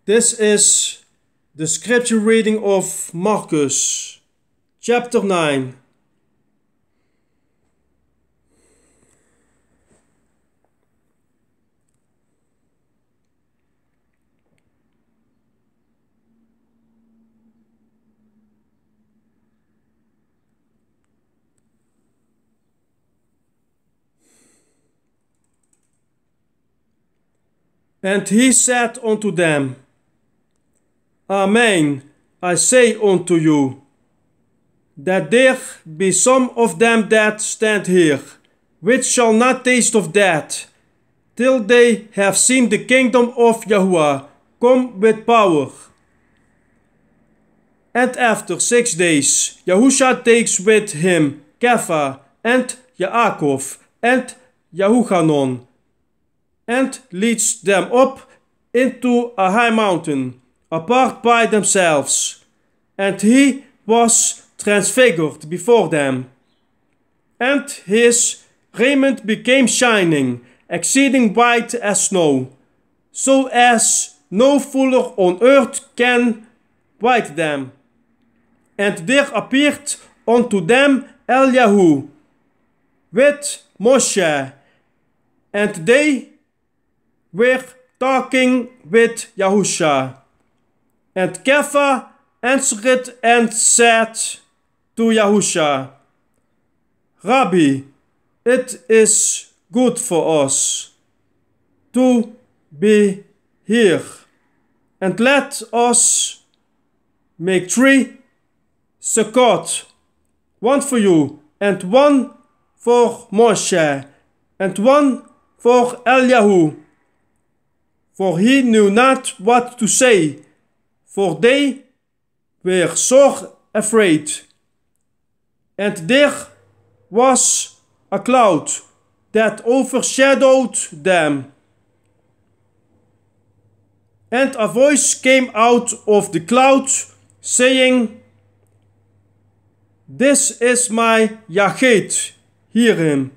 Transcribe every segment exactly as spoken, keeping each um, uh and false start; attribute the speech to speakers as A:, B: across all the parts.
A: This is the scripture reading of Marcus, chapter nine. And he said unto them, Amen, I say unto you, that there be some of them that stand here, which shall not taste of death, till they have seen the kingdom of Yahuwah come with power. And after six days, Yahusha takes with him Kepha and Yaakov and Yahuchanan, and leads them up into a high mountain, apart by themselves. And he was transfigured before them, and his raiment became shining, exceeding white as snow, so as no fuller on earth can white them. And there appeared unto them Eliyahu with Moshe, and they were talking with Yahusha. And Kepha answered and said to Yahusha, Rabbi, it is good for us to be here, and let us make three sukkot, one for you, and one for Moshe, and one for Eliyahu. For he knew not what to say, for they were sore afraid. And there was a cloud that overshadowed them. And a voice came out of the cloud, saying, This is my Yachid, hear him.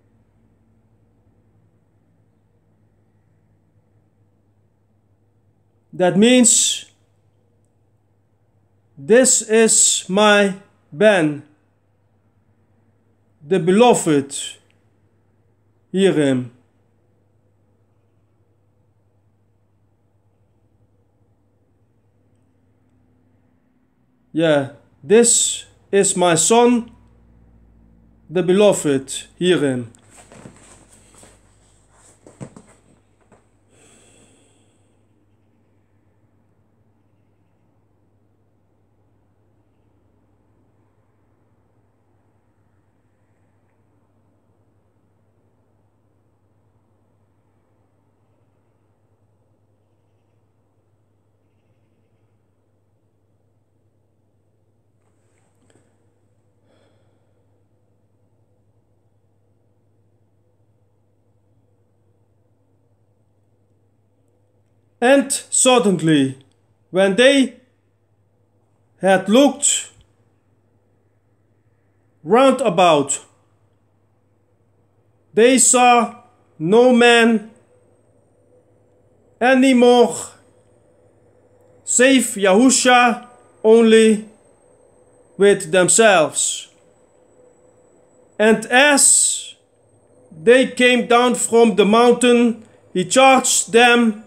A: That means, this is my Ben, the beloved, hear him. Yeah, this is my son, the beloved, hear him. And suddenly, when they had looked round about, they saw no man any more, save Yahusha only with themselves. And as they came down from the mountain, he charged them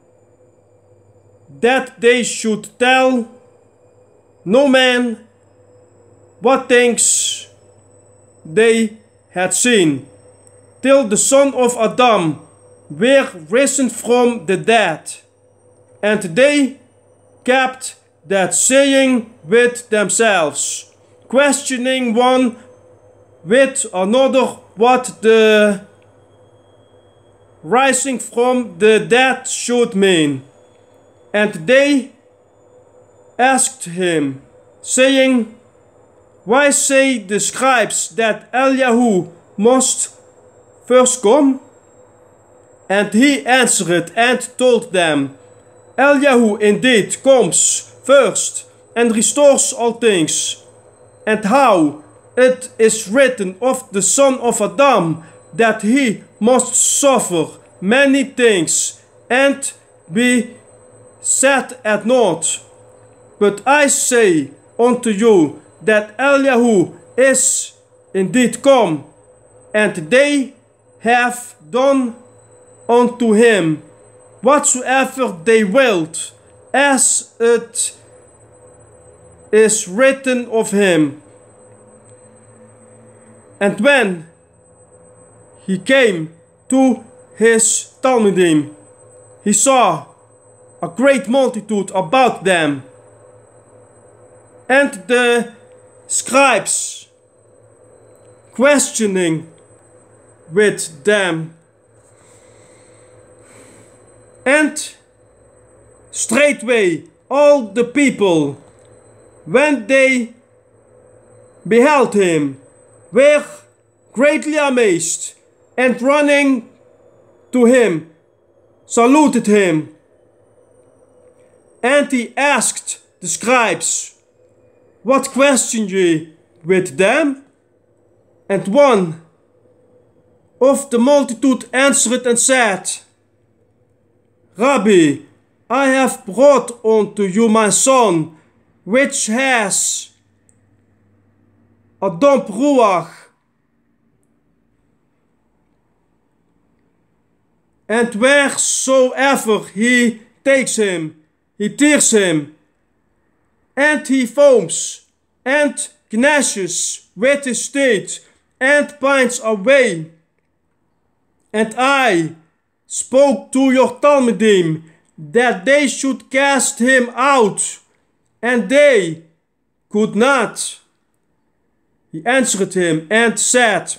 A: that they should tell no man what things they had seen, till the son of Adam were risen from the dead. And they kept that saying with themselves, questioning one with another what the rising from the dead should mean. And they asked him, saying, Why say the scribes that Eliyahu must first come? And he answered and told them, Eliyahu indeed comes first and restores all things. And how it is written of the son of Adam that he must suffer many things and be said at naught. But I say unto you that Eliyahu is indeed come, and they have done unto him whatsoever they willed, as it is written of him. And when he came to his Talmudim, he saw a great multitude about them, and the scribes questioning with them. And straightway all the people, when they beheld him, were greatly amazed, and running to him, saluted him. And he asked the scribes, What question ye with them? And one of the multitude answered and said, Rabbi, I have brought unto you my son, which has a dumb ruach, and wheresoever he takes him, he tears him, and he foams, and gnashes with his teeth, and pines away. And I spoke to your Talmudim that they should cast him out, and they could not. He answered him and said,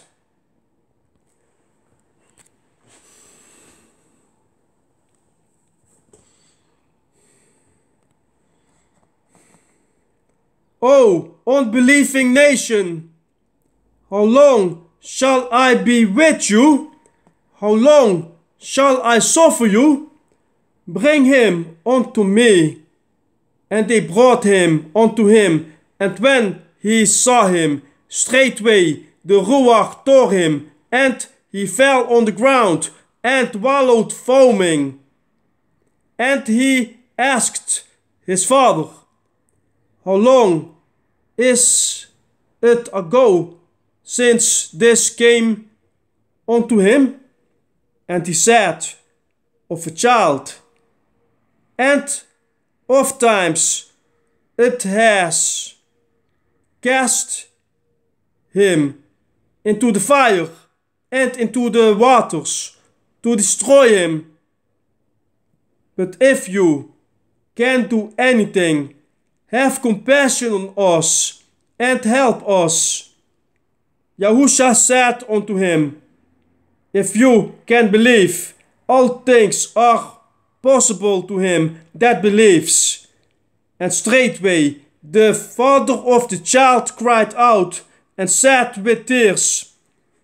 A: O unbelieving nation, how long shall I be with you? How long shall I suffer you? Bring him unto me. And they brought him unto him, and when he saw him, straightway the ruach tore him, and he fell on the ground, and wallowed foaming. And he asked his father, How long is it ago since this came unto him? And he said, Of a child. And oft times it has cast him into the fire and into the waters to destroy him. But if you can do anything, have compassion on us and help us. Yahusha said unto him, If you can believe, all things are possible to him that believes. And straightway the father of the child cried out and said with tears,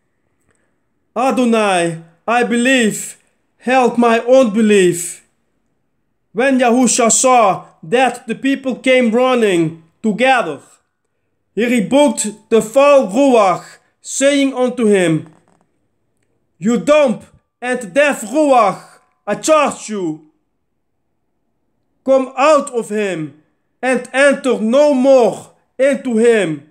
A: Adonai, I believe, help my unbelief. When Yahusha saw that the people came running together, he rebuked the foul ruach, saying unto him, You dumb and deaf ruach, I charge you, come out of him, and enter no more into him.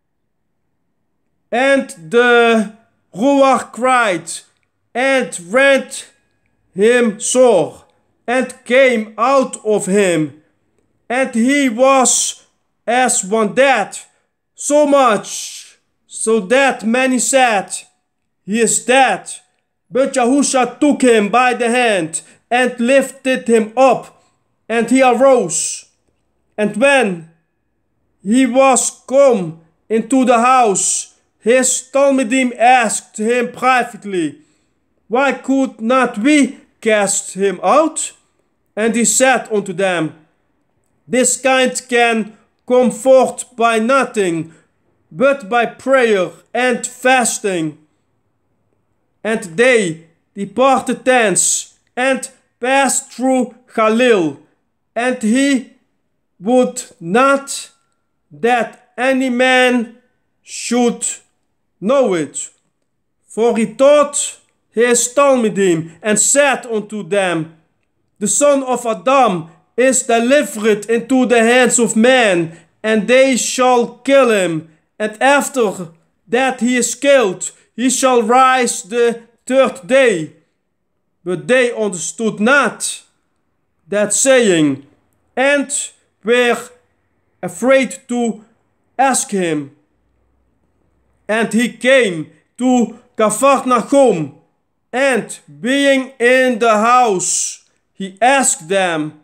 A: And the ruach cried, and rent him sore, and came out of him. And he was as one dead, so much, so that many said, He is dead. But Yahusha took him by the hand, and lifted him up, and he arose. And when he was come into the house, his Talmudim asked him privately, Why could not we cast him out? And he said unto them, This kind can come forth by nothing, but by prayer and fasting. And they departed thence, and passed through Galilee, and he would not that any man should know it. For he taught his Talmudim, and said unto them, The son of Adam is delivered into the hands of men, and they shall kill him. And after that he is killed, he shall rise the third day. But they understood not that saying, and were afraid to ask him. And he came to Capharnaum, and being in the house, he asked them,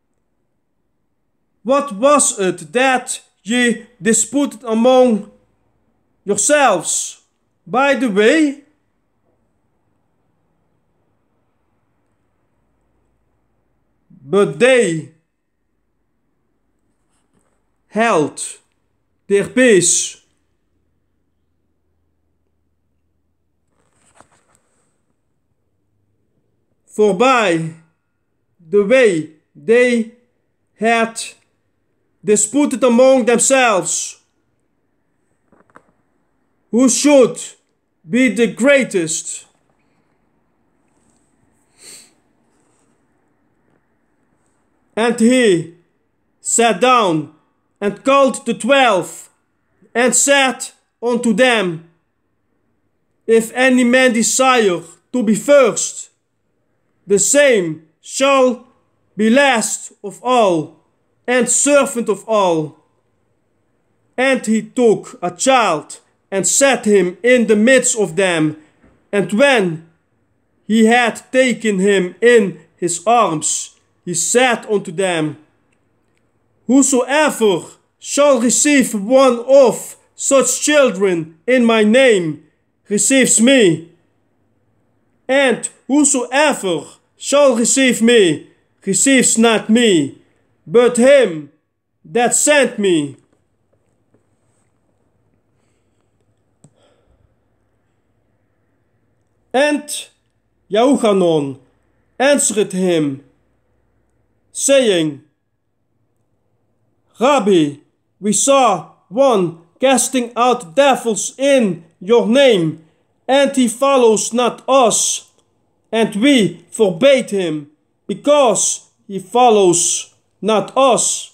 A: What was it that ye disputed among yourselves by the way? But they held their peace. For by the way they had disputed among themselves, who should be the greatest. And he sat down and called the twelve, and said unto them, If any man desire to be first, the same shall be last of all, and servant of all. And he took a child, and set him in the midst of them. And when he had taken him in his arms, he said unto them, Whosoever shall receive one of such children in my name, receives me. And whosoever shall receive me, receives not me, but him that sent me. And Johanan answered him, saying, Rabbi, we saw one casting out devils in your name, and he follows not us. And we forbade him, because he follows not us.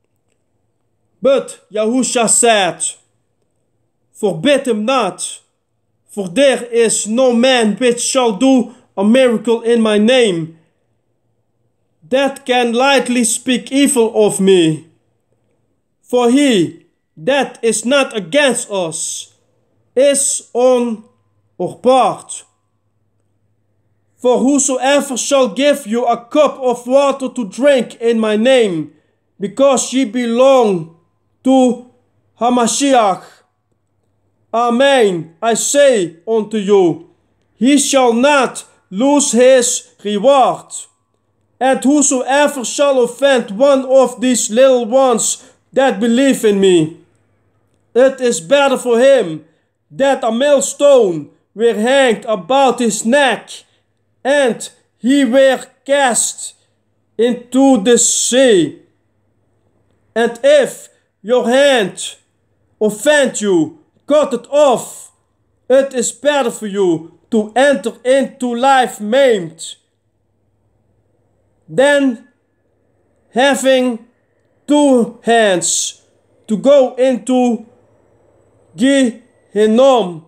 A: But Yahusha said, Forbid him not, for there is no man which shall do a miracle in my name, that can lightly speak evil of me. For he that is not against us is on our part. For whosoever shall give you a cup of water to drink in my name, because ye belong to Hamashiach, Amen, I say unto you, he shall not lose his reward. And whosoever shall offend one of these little ones that believe in me, it is better for him that a millstone were hanged about his neck, and he were cast into the sea. And if your hand offend you, cut it off. It is better for you to enter into life maimed, than having two hands to go into Gehenna,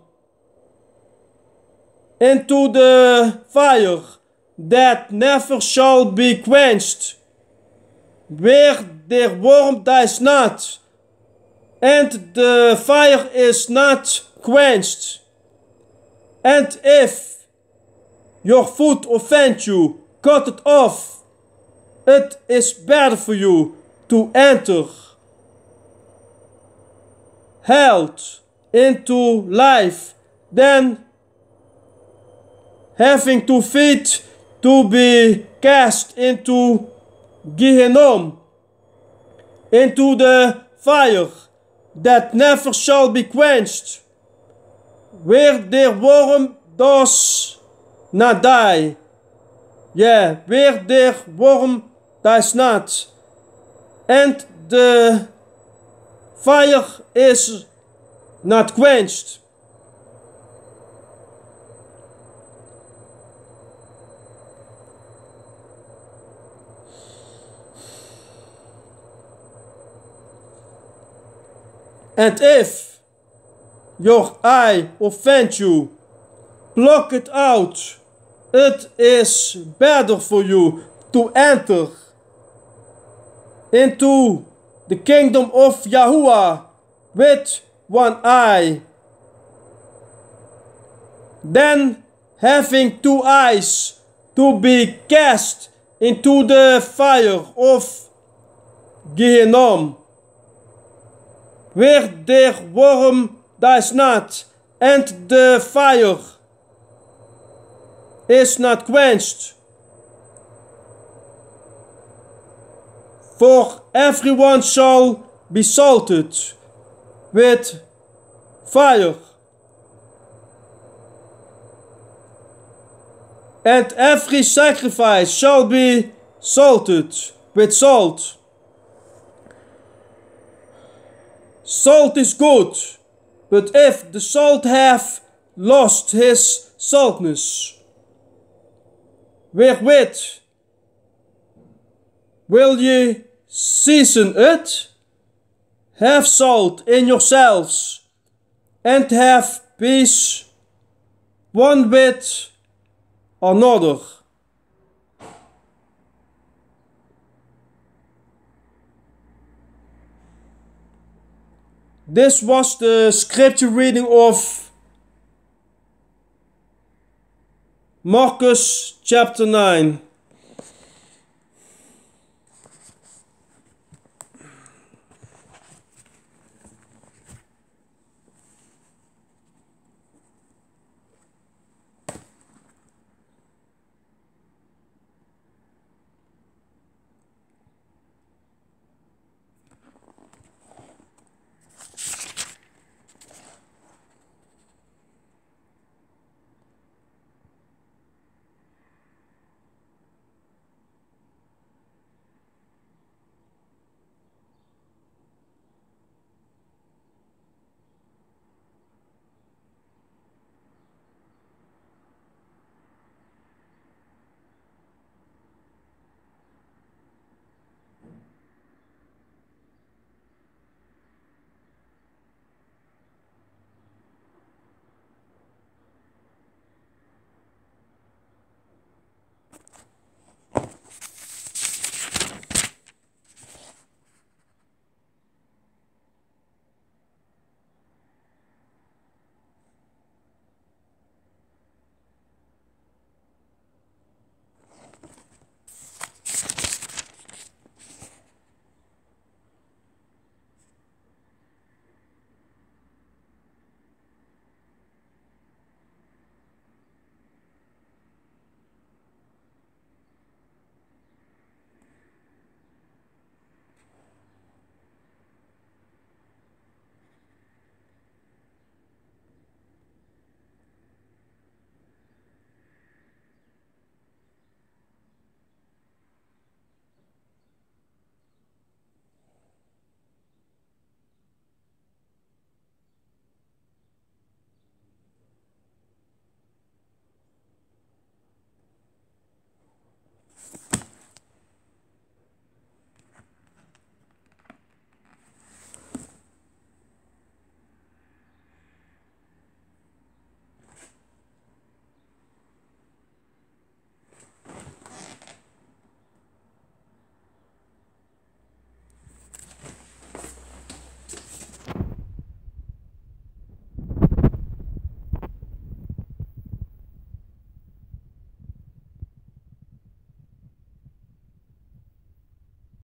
A: into the fire that never shall be quenched, where their worm dies not, and the fire is not quenched. And if your foot offend you, cut it off. It is better for you to enter health into life than having two feet to be cast into Gehenna, into the fire that never shall be quenched, where their worm does not die. Yeah, where their worm dies not, and the fire is not quenched. And if your eye offends you, pluck it out. It is better for you to enter into the kingdom of Yahuwah with one eye than having two eyes to be cast into the fire of Gehenna, where their worm dies not, and the fire is not quenched. For everyone shall be salted with fire, and every sacrifice shall be salted with salt. Salt is good, but if the salt have lost his saltness, wherewith will ye season it? Have salt in yourselves, and have peace one with another. This was the scripture reading of Marcus chapter nine.